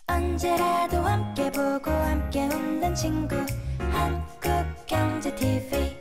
언제라도 함께 보고 함께 웃는 친구 한국경제TV.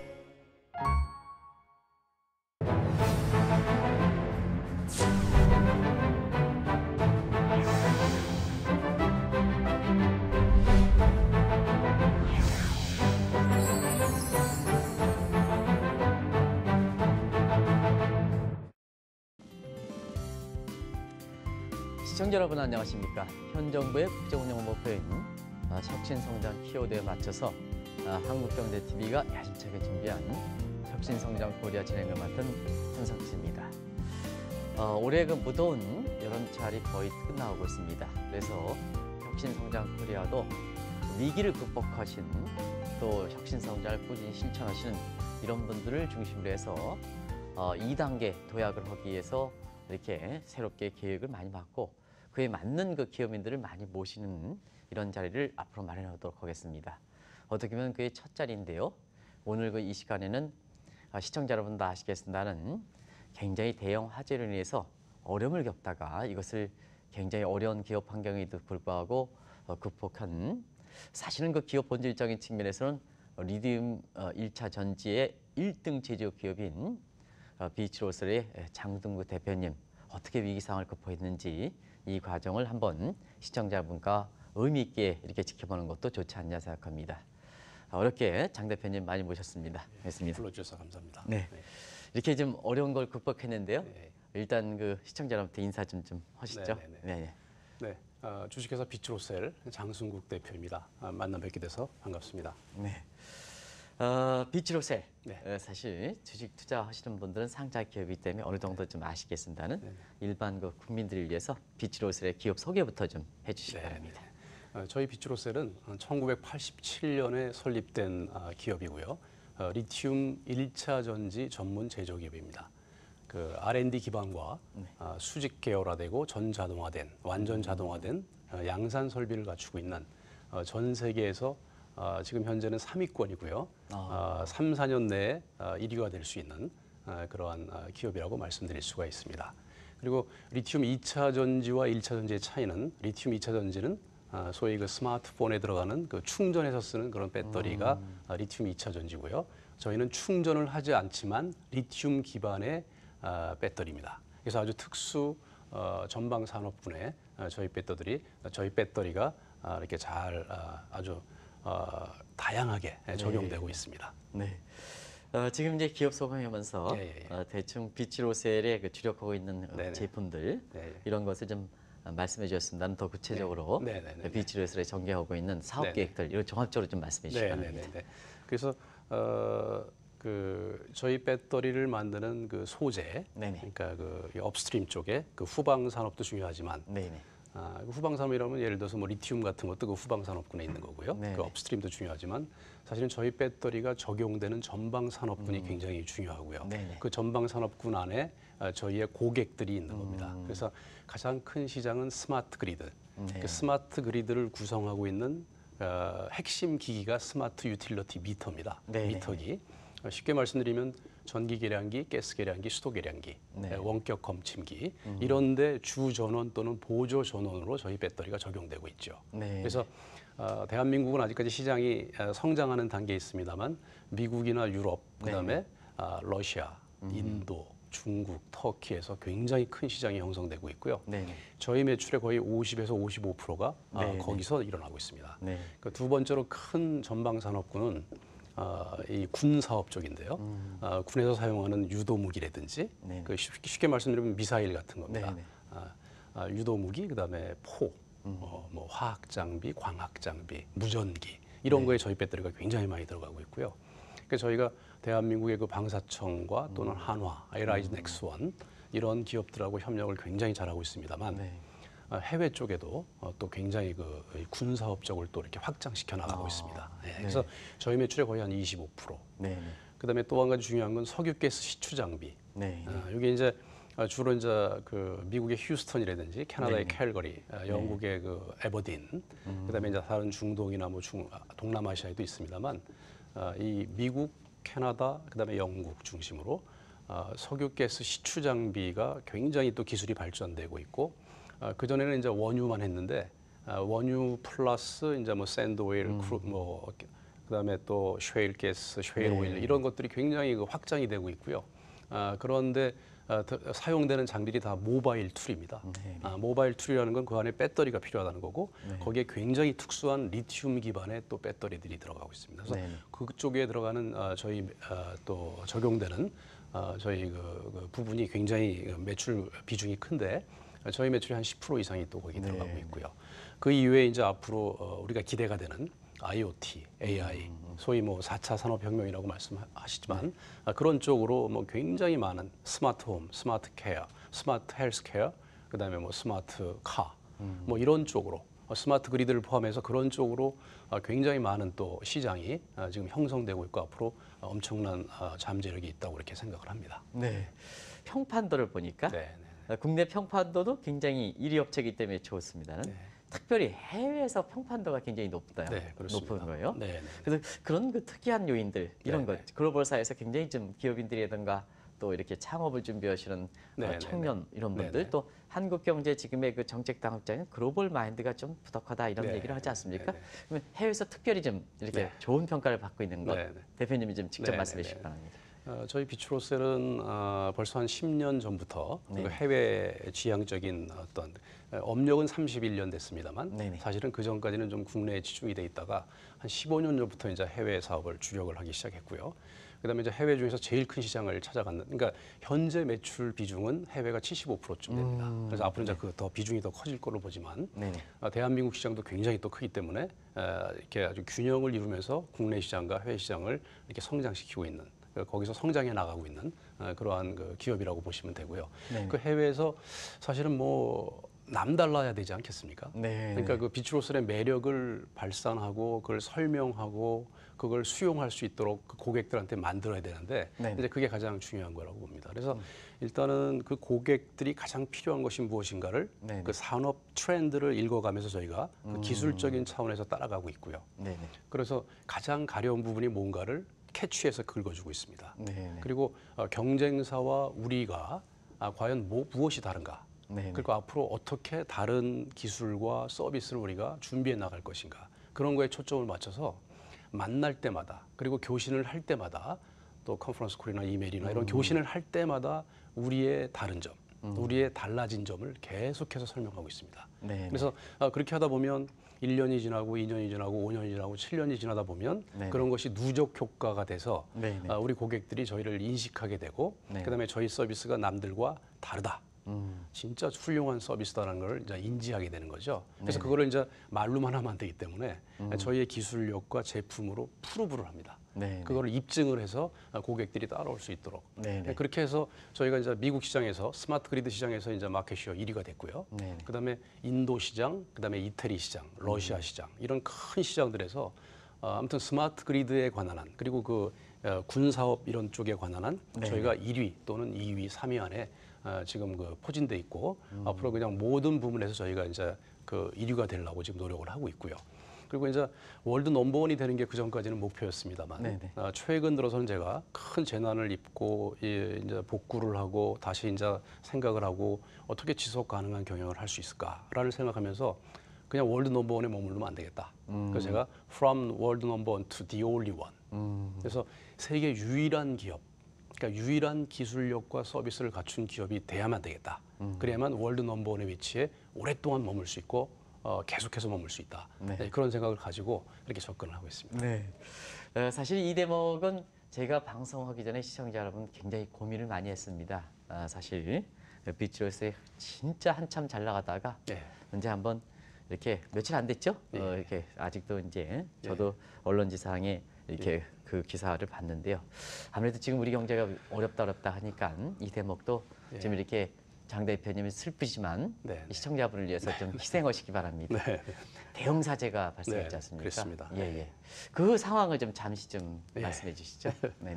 시청자 여러분 안녕하십니까? 현 정부의 국정운영 목표인 혁신성장 키워드에 맞춰서 한국경제TV가 야심차게 준비한 혁신성장 코리아 진행을 맡은 한석수입니다. 올해 그 무더운 여름철이 거의 끝나가고 있습니다. 그래서 혁신성장 코리아도 위기를 극복하신 또 혁신성장을 꾸준히 실천하시는 이런 분들을 중심으로 해서 2단계 도약을 하기 위해서 이렇게 새롭게 계획을 많이 받고 그에 맞는 그 기업인들을 많이 모시는 이런 자리를 앞으로 마련하도록 하겠습니다. 어떻게 보면 그의 첫 자리인데요. 오늘 그 이 시간에는 시청자 여러분 다 아시겠습니다는 굉장히 대형 화재로 인해서 어려움을 겪다가 이것을 굉장히 어려운 기업 환경에도 불구하고 극복한 사실은 그 기업 본질적인 측면에서는 리튬 1차 전지의 1등 제조업 기업인 비치로셀의 장동구 대표님 어떻게 위기 상황을 극복했는지 이 과정을 한번 시청자분과 의미 있게 이렇게 지켜보는 것도 좋지 않냐 생각합니다. 어렵게 장 대표님 많이 모셨습니다. 반갑습니다. 불러주셔서 감사합니다. 네, 이렇게 좀 어려운 걸 극복했는데요. 네. 일단 그 시청자 여러분한테 인사 좀 하시죠. 네. 주식회사 비치로셀 장순국 대표입니다. 만나 뵙게 돼서 반갑습니다. 네. 비치로셀 네. 사실 주식 투자하시는 분들은 상장 기업이기 때문에 어느 정도 좀 아시겠습니다는 일반 그 국민들을 위해서 비치로셀의 기업 소개부터 좀 해주시기 바랍니다. 저희 비치로셀은 1987년에 설립된 기업이고요. 리튬 1차 전지 전문 제조 기업입니다. 그 R&D 기반과 수직 계열화되고 전자동화된 완전 자동화된 양산 설비를 갖추고 있는 전 세계에서 지금 현재는 3위권이고요. 3, 4년 내에 1위가 될 수 있는 그러한 기업이라고 말씀드릴 수가 있습니다. 그리고 리튬 2차 전지와 1차 전지의 차이는 리튬 2차 전지는 소위 그 스마트폰에 들어가는 그 충전해서 쓰는 그런 배터리가 리튬 2차 전지고요. 저희는 충전을 하지 않지만 리튬 기반의 배터리입니다. 그래서 아주 특수 전방 산업군에 저희 배터리가 이렇게 잘 아주 다양하게 적용되고 있습니다. 네. 지금 이제 기업 소개하면서 대충 비치로셀에 그 주력하고 있는 제품들 이런 것을 좀 말씀해 주셨습니다. 더 구체적으로 비치로셀에 전개하고 있는 사업 계획들 이런 종합적으로 좀 말씀해 주시기 바랍니다. 그래서 그 저희 배터리를 만드는 그 소재, 그러니까 그 업스트림 쪽에 그 후방 산업도 중요하지만. 후방 산업이라면 예를 들어서 뭐 리튬 같은 것도 그 후방 산업군에 있는 거고요. 그 업스트림도 중요하지만 사실은 저희 배터리가 적용되는 전방 산업군이 굉장히 중요하고요. 그 전방 산업군 안에 저희의 고객들이 있는 겁니다. 그래서 가장 큰 시장은 스마트 그리드. 그 스마트 그리드를 구성하고 있는 핵심 기기가 스마트 유틸리티 미터입니다. 미터기. 쉽게 말씀드리면 전기 계량기, 가스 계량기, 수도 계량기, 원격 검침기 이런데 주 전원 또는 보조 전원으로 저희 배터리가 적용되고 있죠. 그래서 대한민국은 아직까지 시장이 성장하는 단계에 있습니다만 미국이나 유럽, 그다음에 러시아, 인도, 중국, 터키에서 굉장히 큰 시장이 형성되고 있고요. 저희 매출의 거의 50에서 55%가 거기서 일어나고 있습니다. 그 두 번째로 큰 전방 산업군은 이 군 사업 쪽인데요. 군에서 사용하는 유도 무기라든지 그 쉽게 말씀드리면 미사일 같은 겁니다. 유도 무기, 그다음에 포, 뭐 화학 장비, 광학 장비, 무전기 이런 거에 저희 배터리가 굉장히 많이 들어가고 있고요. 그래서 저희가 대한민국의 그 방사청과 또는 한화, 아이라이즌 X1 이런 기업들하고 협력을 굉장히 잘하고 있습니다만. 해외 쪽에도 또 굉장히 그 군 사업 쪽을 또 이렇게 확장시켜 나가고 있습니다. 그래서 저희 매출의 거의 한 25%. 그다음에 또 한 가지 중요한 건 석유가스 시추 장비. 이게 이제 주로 이제 그 미국의 휴스턴이라든지 캐나다의 캘거리, 영국의 그 에버딘, 그다음에 이제 다른 중동이나 뭐 동남아시아에도 있습니다만 이 미국, 캐나다, 그다음에 영국 중심으로 석유가스 시추 장비가 굉장히 또 기술이 발전되고 있고. 그전에는 이제 원유만 했는데 원유 플러스 이제 뭐 샌드 오일, 뭐 그다음에 또 쉐일 가스, 쉐일 오일 이런 것들이 굉장히 그 확장이 되고 있고요. 그런데 사용되는 장비들이 다 모바일 툴입니다. 모바일 툴이라는 건 그 안에 배터리가 필요하다는 거고 거기에 굉장히 특수한 리튬 기반의 또 배터리들이 들어가고 있습니다. 그래서 그쪽에 들어가는 저희 또 적용되는 저희 그 부분이 굉장히 매출 비중이 큰데 저희 매출이 한 10% 이상이 또 거기 들어가고 있고요. 그 이외에 이제 앞으로 우리가 기대가 되는 IoT, AI, 소위 뭐 4차 산업혁명이라고 말씀하시지만 그런 쪽으로 뭐 굉장히 많은 스마트 홈, 스마트 케어, 스마트 헬스케어, 그다음에 뭐 스마트 카, 뭐 이런 쪽으로 스마트 그리드를 포함해서 그런 쪽으로 굉장히 많은 또 시장이 지금 형성되고 있고 앞으로 엄청난 잠재력이 있다고 그렇게 생각을 합니다. 네, 평판도를 보니까 국내 평판도도 굉장히 1위 업체이기 때문에 좋습니다는. 특별히 해외에서 평판도가 굉장히 높은 거예요. 그래서 그런 그 특이한 요인들 이런 것 글로벌사에서 굉장히 좀 기업인들이라든가 또 이렇게 창업을 준비하시는 청년 이런 분들 또 한국 경제 지금의 그 정책 당국자는 글로벌 마인드가 좀 부족하다 이런 얘기를 하지 않습니까? 그러면 해외에서 특별히 좀 이렇게 좋은 평가를 받고 있는 것 대표님이 좀 직접 말씀해 주시기 바랍니다. 저희 비추로셀은 벌써 한 10년 전부터 그 해외 지향적인 어떤 업력은 31년 됐습니다만 사실은 그 전까지는 좀 국내에 치중이 돼 있다가 한 15년 전부터 이제 해외 사업을 주력을 하기 시작했고요. 그다음에 이제 해외 중에서 제일 큰 시장을 찾아갔는, 그러니까 현재 매출 비중은 해외가 75%쯤 됩니다. 그래서 앞으로 이제 그 더 비중이 더 커질 걸로 보지만 대한민국 시장도 굉장히 또 크기 때문에 이렇게 아주 균형을 이루면서 국내 시장과 해외 시장을 이렇게 성장시키고 있는. 거기서 성장해 나가고 있는 그러한 그 기업이라고 보시면 되고요. 그 해외에서 사실은 뭐 남달라야 되지 않겠습니까? 그러니까 그 비추로셀의 매력을 발산하고 그걸 설명하고 그걸 수용할 수 있도록 그 고객들한테 만들어야 되는데 이제 그게 가장 중요한 거라고 봅니다. 그래서 일단은 그 고객들이 가장 필요한 것이 무엇인가를 그 산업 트렌드를 읽어가면서 저희가 그 기술적인 차원에서 따라가고 있고요. 그래서 가장 가려운 부분이 뭔가를 캐치해서 긁어주고 있습니다. 그리고 경쟁사와 우리가 과연 무엇이 다른가? 그리고 앞으로 어떻게 다른 기술과 서비스를 우리가 준비해 나갈 것인가? 그런 거에 초점을 맞춰서 만날 때마다 그리고 교신을 할 때마다 또 컨퍼런스 콜이나 이메일이나 이런 교신을 할 때마다 우리의 다른 점, 우리의 달라진 점을 계속해서 설명하고 있습니다. 그래서 그렇게 하다 보면 1년이 지나고 2년이 지나고 5년이 지나고 7년이 지나다 보면 그런 것이 누적 효과가 돼서 우리 고객들이 저희를 인식하게 되고 그다음에 저희 서비스가 남들과 다르다. 진짜 훌륭한 서비스다라는 걸 이제 인지하게 되는 거죠. 그래서 그거를 이제 말로만 하면 안 되기 때문에 저희의 기술력과 제품으로 프루브를 합니다. 그거를 입증을 해서 고객들이 따라올 수 있도록 그렇게 해서 저희가 이제 미국 시장에서 스마트 그리드 시장에서 이제 마켓시어 1위가 됐고요. 그다음에 인도 시장, 그다음에 이태리 시장, 러시아 시장 이런 큰 시장들에서 아무튼 스마트 그리드에 관한 한 그리고 그 군사업 이런 쪽에 관한 한 저희가 1위 또는 2위, 3위 안에 지금 그 포진돼 있고 앞으로 그냥 모든 부분에서 저희가 이제 그 1위가 되려고 지금 노력을 하고 있고요. 그리고 이제 월드 넘버원이 되는 게 그 전까지는 목표였습니다만 최근 들어서는 제가 큰 재난을 입고 이제 복구를 하고 다시 이제 생각을 하고 어떻게 지속 가능한 경영을 할 수 있을까를 생각하면서 그냥 월드 넘버원에 머물르면 안 되겠다. 그래서 제가 from world number one to the only one. 그래서 세계 유일한 기업. 그러니까 유일한 기술력과 서비스를 갖춘 기업이 돼야만 되겠다. 그래야만 월드 넘버원의 위치에 오랫동안 머물 수 있고 계속해서 머물 수 있다. 그런 생각을 가지고 이렇게 접근을 하고 있습니다. 사실 이 대목은 제가 방송하기 전에 시청자 여러분 굉장히 고민을 많이 했습니다. 사실 비추로셀 진짜 한참 잘 나가다가 이제 한번 이렇게 며칠 안 됐죠? 이렇게 아직도 이제 저도 언론지상에 이렇게 그 기사를 봤는데요. 아무래도 지금 우리 경제가 어렵다 하니까 이 대목도 지금 이렇게 장 대표님은 슬프지만 시청자분을 위해서 좀 희생하시기 바랍니다. 대형 사재가 발생했지 않습니까? 그렇습니다. 그 상황을 좀 잠시 좀 말씀해 주시죠.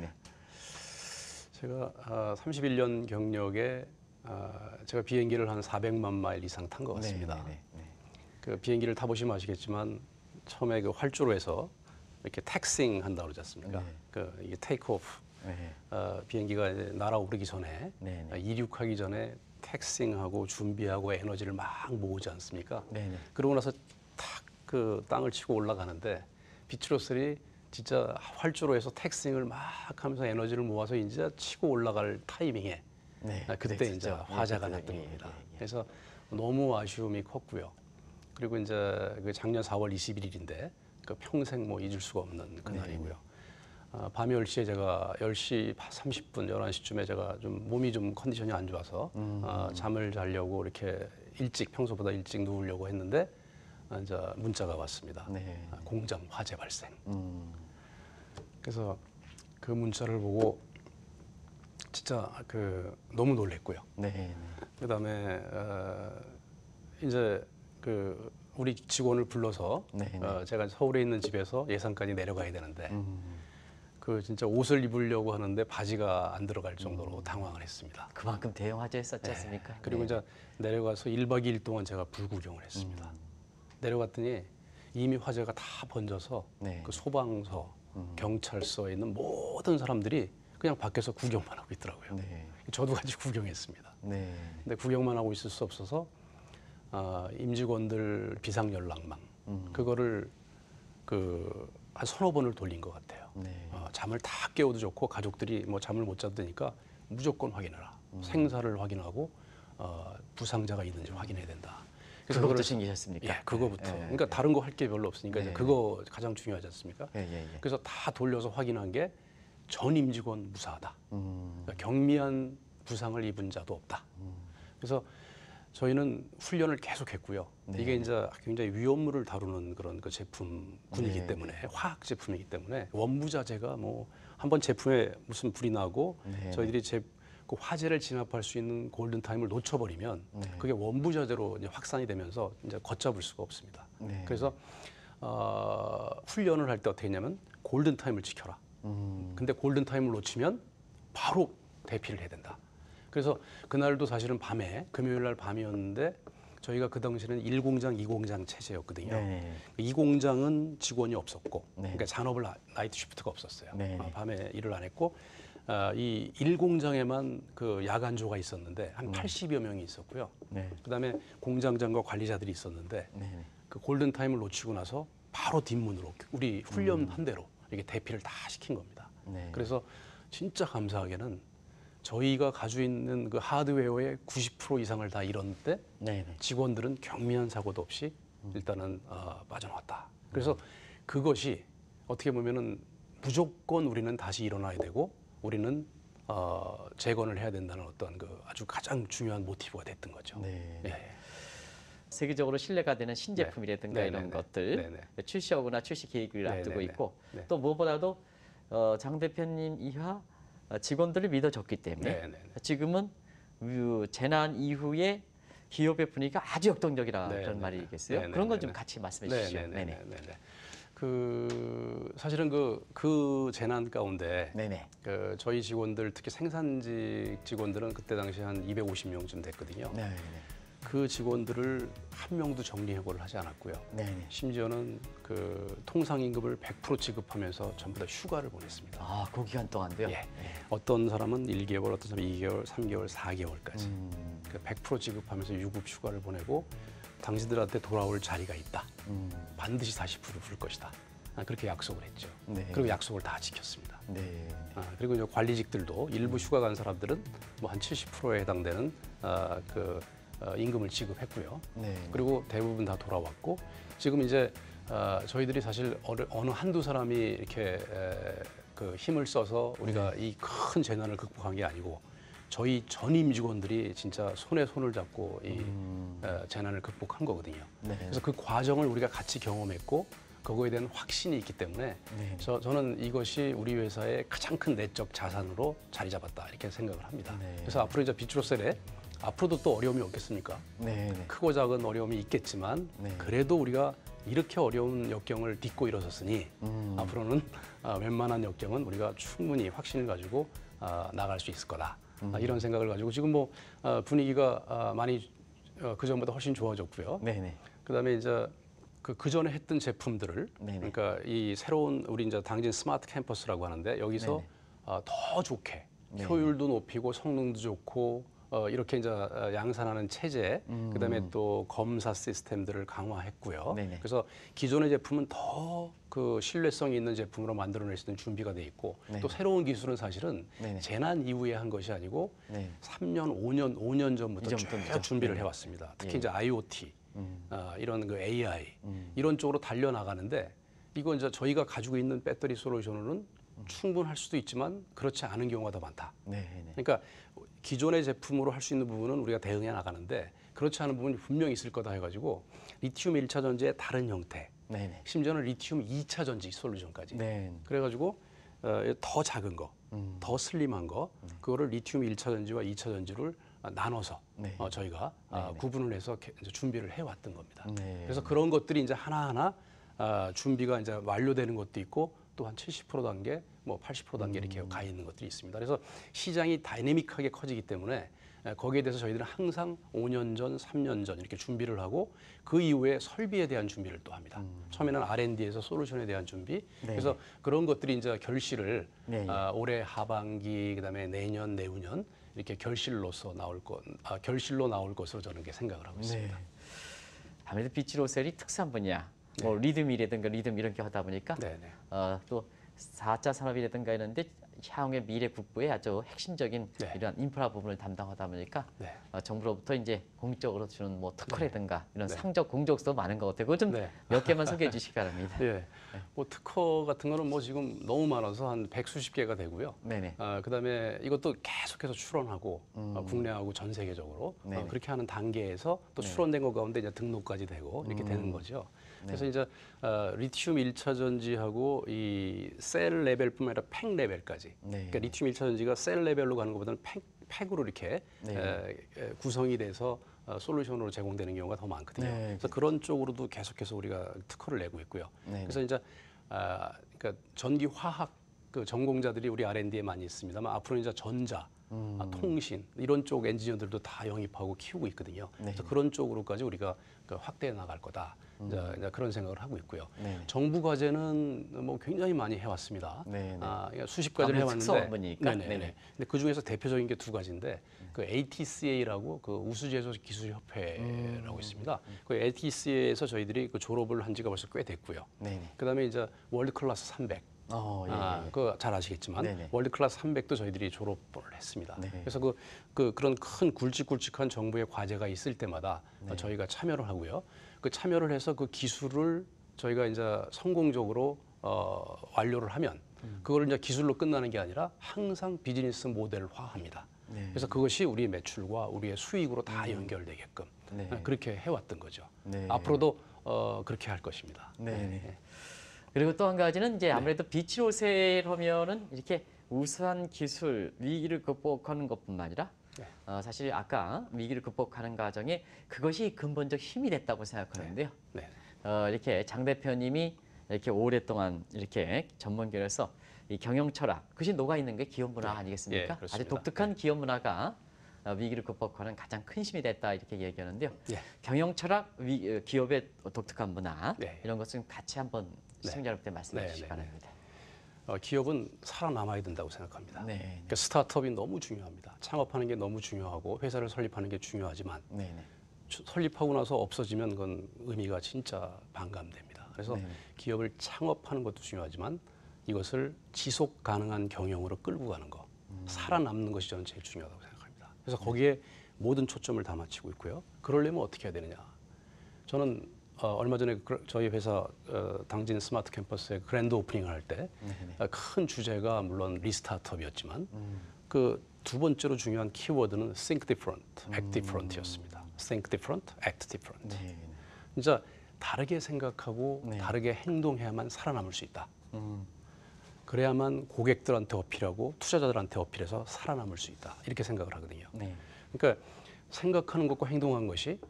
제가 31년 경력에 제가 비행기를 한 400만 마일 이상 탄 것 같습니다. 그 비행기를 타보시면 아시겠지만 처음에 그 활주로 에서 이렇게 텍싱 한다고 그러지 않습니까? 그 이게 테이크 오프. 비행기가 이제 날아오르기 전에 이륙하기 전에 텍싱하고 준비하고 에너지를 막 모으지 않습니까? 네네. 그러고 나서 탁 그 땅을 치고 올라가는데 비트로셀이 진짜 활주로 해서 텍싱을 막 하면서 에너지를 모아서 이제 치고 올라갈 타이밍에 네, 그때 이제 화재가 났던 겁니다. 그래서 너무 아쉬움이 컸고요. 그리고 이제 그 작년 4월 21일인데 그 평생 뭐 잊을 수가 없는 그날이고요. 밤 10시에 제가 10시 30분, 11시쯤에 제가 좀 몸이 좀 컨디션이 안 좋아서 잠을 자려고 이렇게 일찍 평소보다 일찍 누우려고 했는데 이제 문자가 왔습니다. 네. 공장 화재 발생. 그래서 그 문자를 보고 진짜 그 너무 놀랬고요. 네. 그다음에 이제 그 우리 직원을 불러서 제가 서울에 있는 집에서 예산까지 내려가야 되는데 그 진짜 옷을 입으려고 하는데 바지가 안 들어갈 정도로 당황을 했습니다. 그만큼 대형 화재였었지 않습니까? 네. 그리고 이제 내려가서 1박 2일 동안 제가 불구경을 했습니다. 내려갔더니 이미 화재가 다 번져서 그 소방서, 경찰서에 있는 모든 사람들이 그냥 밖에서 구경만 하고 있더라고요. 저도 같이 구경했습니다. 근데 구경만 하고 있을 수 없어서 임직원들 비상연락망 그거를 한 서너 번을 돌린 것 같아요. 잠을 다 깨워도 좋고 가족들이 뭐 잠을 못 자드니까 무조건 확인해라. 생사를 확인하고 부상자가 있는지 확인해야 된다. 그래서 그거부터 챙기셨습니까? 예, 그거부터. 그러니까 다른 거 할 게 별로 없으니까 이제 그거 가장 중요하지 않습니까? 그래서 다 돌려서 확인한 게 전 임직원 무사하다. 그러니까 경미한 부상을 입은 자도 없다. 그래서 저희는 훈련을 계속했고요. 이게 이제 굉장히 위험물을 다루는 그런 그 제품군이기 때문에 화학 제품이기 때문에 원부자재가 뭐 한번 제품에 무슨 불이 나고 저희들이 그 화재를 진압할 수 있는 골든 타임을 놓쳐버리면 그게 원부자재로 이제 확산이 되면서 이제 걷잡을 수가 없습니다. 그래서 훈련을 할 때 어떻게 했냐면 골든 타임을 지켜라. 근데 골든 타임을 놓치면 바로 대피를 해야 된다. 그래서 그날도 사실은 밤에 금요일 날 밤이었는데 저희가 그 당시에는 1공장, 2공장 체제였거든요. 2공장은 직원이 없었고 그러니까 잔업을 나이트 쉬프트가 없었어요. 밤에 일을 안 했고 이 1공장에만 그 야간조가 있었는데 한 80여 명이 있었고요. 그다음에 공장장과 관리자들이 있었는데 그 골든 타임을 놓치고 나서 바로 뒷문으로 우리 훈련한 대로 이렇게 대피를 다 시킨 겁니다. 그래서 진짜 감사하게는 저희가 가지고 있는 그 하드웨어의 90% 이상을 다 잃었는데 직원들은 경미한 사고도 없이 일단은 빠져나왔다. 그래서 그것이 어떻게 보면은 무조건 우리는 다시 일어나야 되고 우리는 재건을 해야 된다는 어떤 그 아주 가장 중요한 모티브가 됐던 거죠. 세계적으로 신뢰가 되는 신제품이라든가 이런 것들 출시하거나 출시 계획을 앞두고 있고 또 무엇보다도 장 대표님 이하 직원들을 믿어줬기 때문에 지금은 재난 이후에 기업의 분위기가 아주 역동적이라 그런 말이겠어요. 그런 건 좀 같이 말씀해 주시죠. 그 사실은 그 재난 가운데 그 저희 직원들 특히 생산직 직원들은 그때 당시 한 250명쯤 됐거든요. 그 직원들을 한 명도 정리해고를 하지 않았고요. 심지어는 그 통상임금을 100% 지급하면서 전부 다 휴가를 보냈습니다. 아, 그 기간 동안도요? 어떤 사람은 1개월, 어떤 사람은 2개월, 3개월, 4개월까지 100% 지급하면서 유급 휴가를 보내고 당신들한테 돌아올 자리가 있다. 반드시 다시 부를 것이다. 그렇게 약속을 했죠. 그리고 약속을 다 지켰습니다. 그리고 이제 관리직들도 일부 휴가 간 사람들은 뭐 한 70%에 해당되는 임금을 지급했고요. 그리고 대부분 다 돌아왔고 지금 이제 저희들이 사실 어느 한두 사람이 이렇게 그 힘을 써서 우리가 이 큰 재난을 극복한 게 아니고 저희 전 임직원들이 진짜 손에 손을 잡고 이 재난을 극복한 거거든요. 그래서 그 과정을 우리가 같이 경험했고 그거에 대한 확신이 있기 때문에 저는 이것이 우리 회사의 가장 큰 내적 자산으로 자리 잡았다 이렇게 생각을 합니다. 그래서 앞으로 이제 비트로셀에 앞으로도 또 어려움이 없겠습니까? 크고 작은 어려움이 있겠지만 그래도 우리가 이렇게 어려운 역경을 딛고 일어섰으니 앞으로는 웬만한 역경은 우리가 충분히 확신을 가지고 나갈 수 있을 거다. 이런 생각을 가지고 지금 뭐 분위기가 많이 그전보다 훨씬 좋아졌고요. 그다음에 이제 그 전에 했던 제품들을 그러니까 이 새로운 우리 이제 당진 스마트 캠퍼스라고 하는데 여기서 더 좋게 효율도 높이고 성능도 좋고 이렇게 이제 양산하는 체제, 그다음에 또 검사 시스템들을 강화했고요. 네네. 그래서 기존의 제품은 더 그 신뢰성이 있는 제품으로 만들어낼 수 있는 준비가 돼 있고 네네. 또 새로운 기술은 사실은 네네. 재난 이후에 한 것이 아니고 네. 3년, 5년 전부터 쭉 준비를 네네. 해왔습니다. 특히 예. 이제 IoT, 이런 그 AI 이런 쪽으로 달려 나가는데 이거 이제 저희가 가지고 있는 배터리 솔루션으로는 충분할 수도 있지만 그렇지 않은 경우가 더 많다. 네네. 그러니까 기존의 제품으로 할 수 있는 부분은 우리가 대응해 나가는데 그렇지 않은 부분이 분명히 있을 거다 해가지고 리튬 1차 전지의 다른 형태, 네네. 심지어는 리튬 2차 전지 솔루션까지. 네. 그래가지고 더 작은 거, 더 슬림한 거, 그거를 리튬 1차 전지와 2차 전지를 나눠서 네. 저희가 구분을 해서 이제 준비를 해왔던 겁니다. 네. 그래서 그런 것들이 이제 하나하나 준비가 이제 완료되는 것도 있고 또 한 70% 단계, 뭐 80% 단계 이렇게 가 있는 것들이 있습니다. 그래서 시장이 다이내믹하게 커지기 때문에 거기에 대해서 저희들은 항상 5년 전, 3년 전 이렇게 준비를 하고 그 이후에 설비에 대한 준비를 또 합니다. 처음에는 R&D에서 솔루션에 대한 준비. 네. 그래서 그런 것들이 이제 결실을 네. 올해 하반기 그다음에 내년, 내후년 이렇게 결실로 나올 것으로 저는 이렇게 생각을 하고 있습니다. 네. 아무래도 비치로셀이 특수한 분야. 뭐 리듬이라든가 리듬 이런 게 하다 보니까 네네. 또 4차 산업이라든가 이런데 향후의 미래 국부의 아주 핵심적인 네. 이런 인프라 부분을 담당하다 보니까 네. 정부로부터 이제 공적으로 주는 뭐 특허라든가 이런 네. 상적 공적도 많은 것 같아요. 그거 좀 몇 개만 소개해 주시기 바랍니다. 예. 뭐 특허 같은 거는 뭐 지금 너무 많아서 한 100수십 개가 되고요. 네네. 그다음에 이것도 계속해서 출원하고 국내하고 전 세계적으로 네네. 그렇게 하는 단계에서 또 출원된 것 가운데 이제 등록까지 되고 이렇게 되는 거죠. 그래서 이제 리튬 1차 전지하고 이 셀 레벨뿐만 아니라 팩 레벨까지. 네. 그러니까 리튬 1차 전지가 셀 레벨로 가는 것보다는 팩으로 이렇게 구성이 돼서 솔루션으로 제공되는 경우가 더 많거든요. 네. 그래서 그런 쪽으로도 계속해서 우리가 특허를 내고 있고요. 네. 그래서 이제 그러니까 전기 화학 그 전공자들이 우리 R&D에 많이 있습니다만 앞으로 이제 전자, 통신 이런 쪽 엔지니어들도 다 영입하고 키우고 있거든요. 네. 그래서 그런 쪽으로까지 우리가 그 확대해 나갈 거다. 이제 그런 생각을 하고 있고요. 네. 정부 과제는 뭐 굉장히 많이 해왔습니다. 네. 그러니까 수십 가지를 해왔는데, 특수업무니까. 네네. 근데 그 중에서 대표적인 게 두 가지인데, 그 ATCA라고 그 우수제조 기술협회라고 있습니다. 그 ATCA에서 저희들이 그 졸업을 한 지가 벌써 꽤 됐고요. 네. 그다음에 이제 월드 클래스 300. 그거 잘 아시겠지만 네네. 월드 클래스 300도 저희들이 졸업을 했습니다. 네. 그래서 그런 큰 굵직굵직한 정부의 과제가 있을 때마다 저희가 참여를 하고요. 그 참여를 해서 그 기술을 저희가 이제 성공적으로 완료를 하면 그걸 이제 기술로 끝나는 게 아니라 항상 비즈니스 모델화합니다. 네. 그래서 그것이 우리 매출과 우리의 수익으로 다 연결되게끔 네. 그렇게 해왔던 거죠. 네. 앞으로도 그렇게 할 것입니다. 네. 그리고 또 한 가지는 이제 아무래도 비치로셀 하면은 이렇게 우수한 기술 위기를 극복하는 것뿐만 아니라 사실 아까 위기를 극복하는 과정에 그것이 근본적 힘이 됐다고 생각하는데요. 이렇게 장 대표님이 이렇게 오랫동안 이렇게 전문가로서 이 경영 철학 그것이 녹아 있는 게 기업 문화 아니겠습니까? 아주 독특한 기업 문화가 위기를 극복하는 가장 큰 힘이 됐다 이렇게 얘기하는데요. 경영 철학, 기업의 독특한 문화 이런 것은 같이 한번 시청자 여러분께 말씀해 주시기 바랍니다. 기업은 살아남아야 된다고 생각합니다. 그러니까 스타트업이 너무 중요합니다. 창업하는 게 너무 중요하고 회사를 설립하는 게 중요하지만 설립하고 나서 없어지면 그건 의미가 진짜 반감됩니다. 그래서 기업을 창업하는 것도 중요하지만 이것을 지속 가능한 경영으로 끌고 가는 거, 살아남는 것이 저는 제일 중요하다고 생각합니다. 그래서 거기에 모든 초점을 다 맞추고 있고요. 그러려면 어떻게 해야 되느냐. 저는 얼마 전에 저희 회사 당진 스마트 캠퍼스의 그랜드 오프닝을 할 때 큰 주제가 물론 리스타트업이었지만 그 두 번째로 중요한 키워드는 think different, act different였습니다. think different, act different. 진짜 다르게 생각하고 다르게 행동해야만 살아남을 수 있다. 그래야만 고객들한테 어필하고 투자자들한테 어필해서 살아남을 수 있다. 이렇게 생각을 하거든요. 그러니까 생각하는 것과 행동하는 것이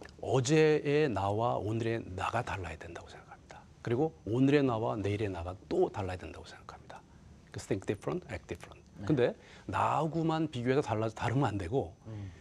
어제의 나와 오늘의 나가 달라야 된다고 생각합니다. 그리고 오늘의 나와 내일의 나가 또 달라야 된다고 생각합니다. think different, act different. 근데 나하고만 비교해서 다르면 안 되고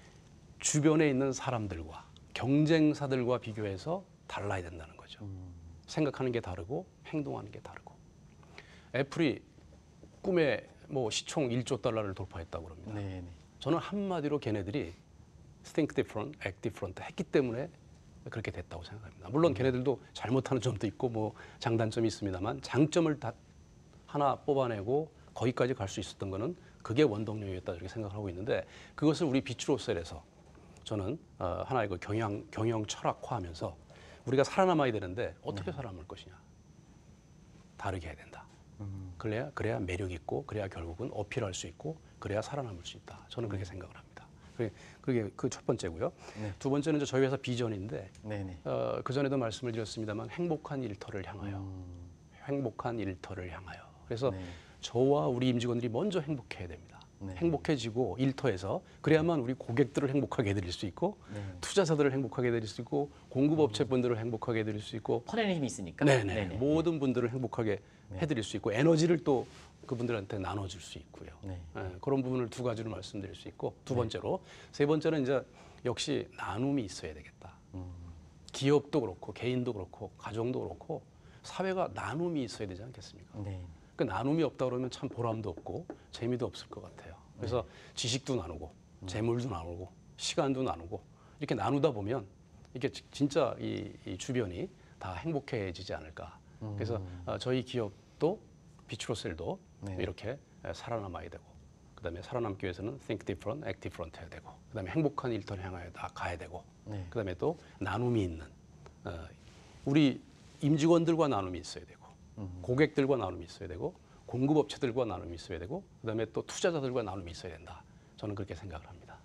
주변에 있는 사람들과 경쟁사들과 비교해서 달라야 된다는 거죠. 생각하는 게 다르고 행동하는 게 다르고. 애플이 꿈에 뭐 시총 1조 달러를 돌파했다고 그럽니다. 저는 한마디로 걔네들이 think different, act different 했기 때문에 그렇게 됐다고 생각합니다. 물론 걔네들도 잘못하는 점도 있고 뭐 장단점이 있습니다만 장점을 다 하나 뽑아내고 거기까지 갈 수 있었던 거는 그게 원동력이었다 이렇게 생각하고 있는데 그것을 우리 비추로셀에서 저는 하나의 그 경영 철학화하면서 우리가 살아남아야 되는데 어떻게 살아남을 것이냐. 다르게 해야 된다. 그래야 매력 있고 그래야 결국은 어필할 수 있고 그래야 살아남을 수 있다. 저는 그렇게 생각을 합니다. 그게 그 첫 번째고요. 네. 두 번째는 이제 저희 회사 비전인데 그 전에도 말씀을 드렸습니다만 행복한 일터를 향하여 행복한 일터를 향하여 그래서 저와 우리 임직원들이 먼저 행복해야 됩니다. 행복해지고 일터에서 그래야만 우리 고객들을 행복하게 해드릴 수 있고 투자자들을 행복하게 해드릴 수 있고 공급업체분들을 행복하게 해드릴 수 있고 퍼내는 힘이 있으니까 모든 분들을 행복하게 해드릴 수 있고 에너지를 또 그분들한테 나눠줄 수 있고요. 그런 부분을 두 가지로 말씀드릴 수 있고 두 번째로 세 번째는 이제 역시 나눔이 있어야 되겠다. 기업도 그렇고 개인도 그렇고 가정도 그렇고 사회가 나눔이 있어야 되지 않겠습니까? 그 나눔이 없다 그러면 참 보람도 없고 재미도 없을 것 같아요. 그래서 지식도 나누고 재물도 나누고 시간도 나누고 이렇게 나누다 보면 이게 진짜 이 주변이 다 행복해지지 않을까. 그래서 저희 기업도 비추로셀도 이렇게 살아남아야 되고 그다음에 살아남기 위해서는 think different, act different 해야 되고 그다음에 행복한 일터를 향하여 가야 되고 그다음에 또 나눔이 있는 우리 임직원들과 나눔이 있어야 되고 고객들과 나눔이 있어야 되고 공급업체들과 나눔이 있어야 되고 그다음에 또 투자자들과 나눔이 있어야 된다. 저는 그렇게 생각을 합니다.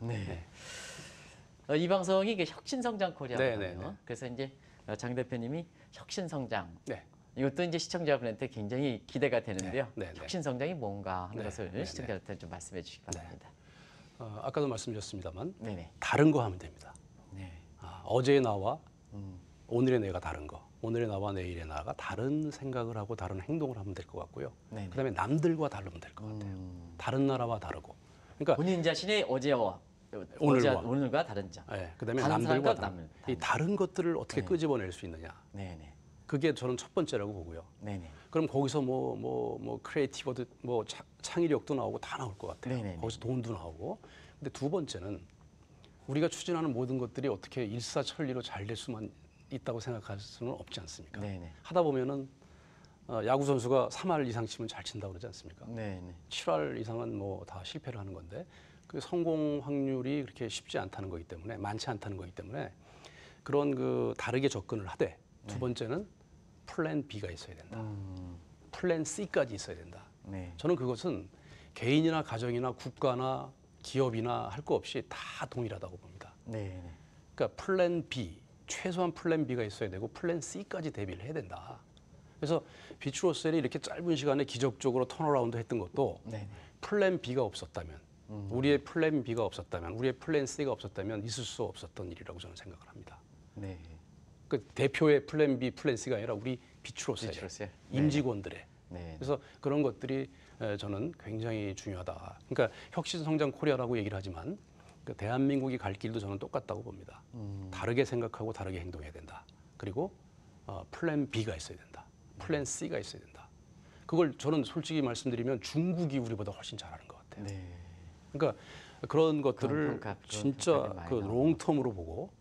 이 방송이 이게 혁신성장 코리아거든요. 그래서 이제 장 대표님이 혁신성장 이것도 이제 시청자분한테 굉장히 기대가 되는데요. 혁신성장이 뭔가 하는 것을 시청자한테 좀 말씀해 주시기 바랍니다. 아까도 말씀드렸습니다만 다른 거 하면 됩니다. 어제의 나와 오늘의 내가 다른 거. 오늘의 나와 내일의 나가 다른 생각을 하고 다른 행동을 하면 될 것 같고요. 그다음에 남들과 다르면 될 것 같아요. 다른 나라와 다르고. 그러니까 본인 자신의 어제와 오늘과 다른 점. 그다음에 남들과 다른. 이 다른 것들을 어떻게 끄집어낼 수 있느냐. 그게 저는 첫 번째라고 보고요. 그럼 거기서 뭐 크리에이티브도 뭐 창의력도 나오고 다 나올 것 같아요. 거기서 돈도 나오고. 근데 두 번째는 우리가 추진하는 모든 것들이 어떻게 일사천리로 잘 될 수만 있다고 생각할 수는 없지 않습니까? 하다 보면은 야구 선수가 3할 이상 치면 잘 친다고 그러지 않습니까? 7할 이상은 뭐 다 실패를 하는 건데 그 성공 확률이 그렇게 쉽지 않다는 거기 때문에 많지 않다는 거기 때문에 그런 그 다르게 접근을 하되 두 번째는 플랜 B가 있어야 된다. 플랜 C까지 있어야 된다. 저는 그것은 개인이나 가정이나 국가나 기업이나 할 거 없이 다 동일하다고 봅니다. 그러니까 플랜 B 최소한 플랜 B가 있어야 되고 플랜 C까지 대비를 해야 된다. 그래서 비추로셀이 이렇게 짧은 시간에 기적적으로 턴어라운드 했던 것도 플랜 B가 없었다면 우리의 플랜 B가 없었다면 우리의 플랜 C가 없었다면 있을 수 없었던 일이라고 저는 생각을 합니다. 그 대표의 플랜 B, 플랜 C가 아니라 우리 비추로셀 임직원들의 그래서 그런 것들이 저는 굉장히 중요하다. 그러니까 혁신성장 코리아라고 얘기를 하지만 그 대한민국이 갈 길도 저는 똑같다고 봅니다. 다르게 생각하고 다르게 행동해야 된다. 그리고 플랜 B가 있어야 된다. 플랜 C가 있어야 된다. 그걸 저는 솔직히 말씀드리면 중국이 우리보다 훨씬 잘하는 것 같아요. 그러니까 그런 것들을 진짜 그 롱텀으로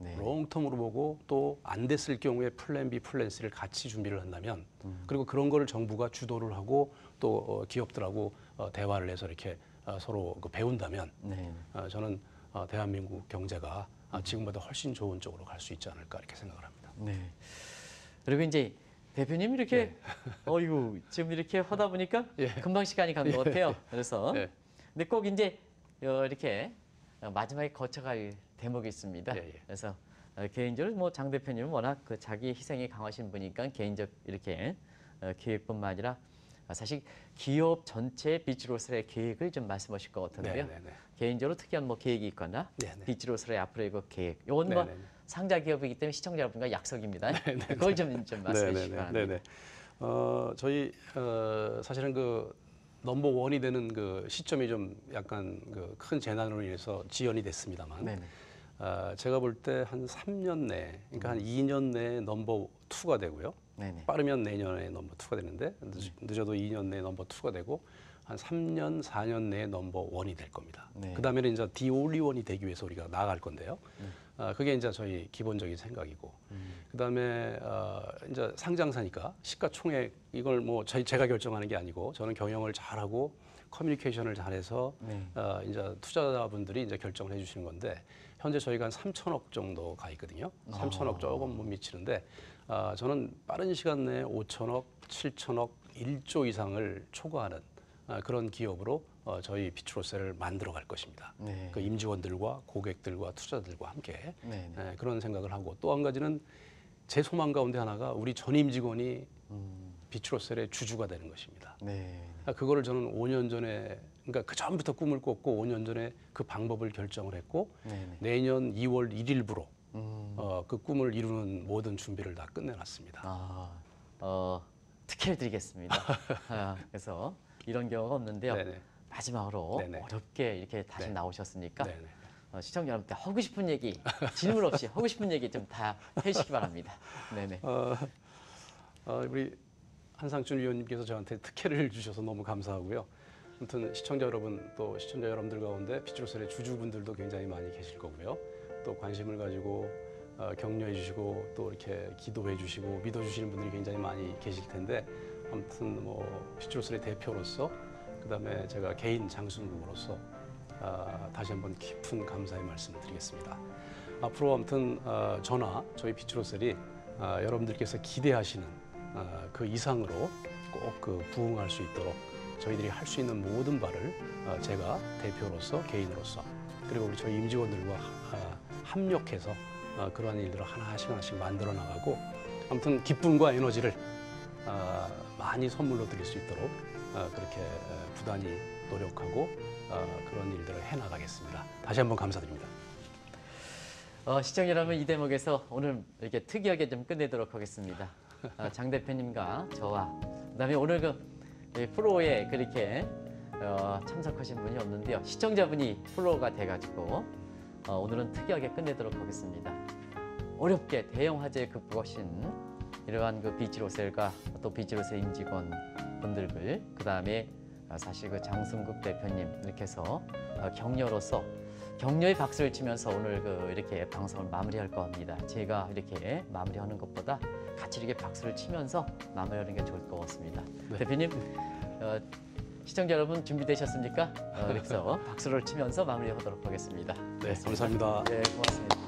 보고 또 안 됐을 경우에 플랜 B, 플랜 C를 같이 준비를 한다면 그리고 그런 거를 정부가 주도를 하고 또 기업들하고 대화를 해서 이렇게 서로 배운다면 저는 대한민국 경제가 지금보다 훨씬 좋은 쪽으로 갈 수 있지 않을까 이렇게 생각을 합니다. 그리고 이제 대표님 이렇게 어이구 지금 이렇게 하다 보니까 금방 시간이 간 것 같아요. 그래서 근데 꼭 이제 이렇게 마지막에 거쳐갈 대목이 있습니다. 그래서 개인적으로 뭐 장 대표님은 워낙 그 자기 희생이 강하신 분이니까 개인적 이렇게 계획뿐만 아니라 사실 기업 전체 비추로셀의 계획을 좀 말씀하실 것 같은데요. 개인적으로 특이한 뭐 계획이 있거나 비추로셀의 앞으로의 그 계획. 이건 뭐 상자 기업이기 때문에 시청자 여러분과 약속입니다. 그걸 좀 말씀해 주시기 바랍니다. 저희 사실은 그 넘버 원이 되는 그 시점이 좀 약간 그 큰 재난으로 인해서 지연이 됐습니다만 제가 볼 때 한 3년 내에 그러니까 한 2년 내에 넘버 2가 되고요. 빠르면 내년에 넘버 2가 되는데 늦어도 2년 내에 넘버 2가 되고 한 3년, 4년 내에 넘버 원이 될 겁니다. 네. 그다음에는 이제 디 올리 원이 되기 위해서 우리가 나아갈 건데요. 그게 이제 저희 기본적인 생각이고, 그다음에 이제 상장사니까 시가총액 이걸 뭐 제가 결정하는 게 아니고 저는 경영을 잘하고 커뮤니케이션을 잘해서 이제 투자자분들이 이제 결정을 해주시는 건데 현재 저희가 한 3천억 정도 가 있거든요. 3천억 조금 못 미치는데 저는 빠른 시간 내에 5천억, 7천억, 1조 이상을 초과하는 그런 기업으로 저희 비추로셀을 만들어 갈 것입니다. 네. 그 임직원들과 고객들과 투자자들과 함께 네, 네. 그런 생각을 하고 또 한 가지는 제 소망 가운데 하나가 우리 전 임직원이 비추로셀의 주주가 되는 것입니다. 네. 그거를 저는 5년 전에 그러니까 그 전부터 꿈을 꿨고 5년 전에 그 방법을 결정을 했고 네네. 내년 2월 1일부로 그 꿈을 이루는 모든 준비를 다 끝내놨습니다. 특혜를 드리겠습니다. 그래서 이런 경우가 없는데요. 네네. 마지막으로 네네. 어렵게 이렇게 다시 네. 나오셨으니까 네네. 시청자 여러분들 하고 싶은 얘기 질문 없이 하고 싶은 얘기 좀 다 해주시기 바랍니다. 네네. 우리 한상준 위원님께서 저한테 특혜를 주셔서 너무 감사하고요. 아무튼 시청자 여러분 또 시청자 여러분들 가운데 비추로셀의 주주분들도 굉장히 많이 계실 거고요. 또 관심을 가지고 격려해 주시고 또 이렇게 기도해 주시고 믿어 주시는 분들이 굉장히 많이 계실 텐데 아무튼 뭐 비추로셀의 대표로서 그다음에 제가 개인 장순국으로서 다시 한번 깊은 감사의 말씀을 드리겠습니다. 앞으로 아무튼 저나 저희 비추로셀이 여러분들께서 기대하시는 그 이상으로 꼭 그 부응할 수 있도록 저희들이 할 수 있는 모든 바를 제가 대표로서 개인으로서 그리고 우리 저희 임직원들과 합력해서 그러한 일들을 하나씩 만들어 나가고 아무튼 기쁨과 에너지를 많이 선물로 드릴 수 있도록 그렇게 부단히 노력하고 그런 일들을 해나가겠습니다. 다시 한번 감사드립니다. 시청자 여러분 이 대목에서 오늘 이렇게 특이하게 좀 끝내도록 하겠습니다. 장 대표님과 저와 그다음에 오늘 그 프로에 그렇게 참석하신 분이 없는데요. 시청자분이 프로가 돼가지고 오늘은 특이하게 끝내도록 하겠습니다. 어렵게 대형 화재에 극복하신 이러한 그 비추로셀과 또 비추로셀 임직원 분들을 그다음에 사실 그 장승국 대표님 이렇게 해서 격려로서 격려의 박수를 치면서 오늘 이렇게 방송을 마무리할 겁니다. 제가 이렇게 마무리하는 것보다 같이 이렇게 박수를 치면서 마무리하는 게 좋을 것 같습니다. 네. 대표님, 시청자 여러분 준비되셨습니까? 그래서 박수를 치면서 마무리하도록 하겠습니다. 네, 감사합니다. 네, 고맙습니다.